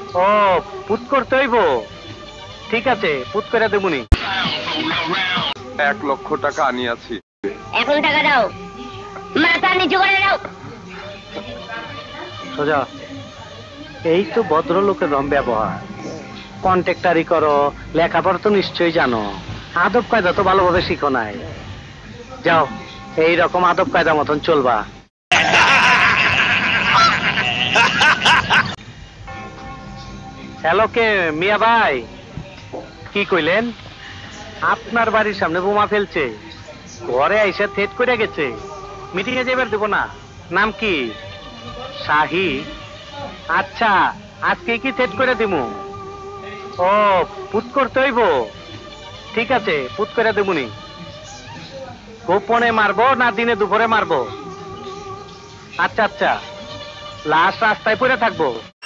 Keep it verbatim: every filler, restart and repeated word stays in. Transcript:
ও পুত করতে হইব, ঠিক আছে পুত করে দেবুনি। এক লক্ষ টাকা আনিয়াছি। এখন টাকা দাও, মাথা নিচু করে দাও। সোজা, এই তো ভদ্রলোকের রম ব্যবহার। কন্ট্রাক্টারি করো, লেখাপড়া তো নিশ্চয়ই জানো, আদব কায়দা তো ভালোভাবে শিখো নাই। যাও এইরকম আদব কায়দা মতন চলবা। হ্যালো, কে মিয়া ভাই? কি কইলেন? আপনার বাড়ির সামনে বোমা ফেলছে, ঘরে আইসা থেট করে গেছে, মিটিং এ যাইবার দেবো না। নাম কি? শাহি। আচ্ছা, আজকে কি থেট করে দিমু? ও পুত করতে হইব, ঠিক আছে পুত করে দেবুনি। গোপনে মারবো না দিনে দুপুরে মারবো? আচ্ছা আচ্ছা, লাশ রাস্তায় পড়ে থাকবো।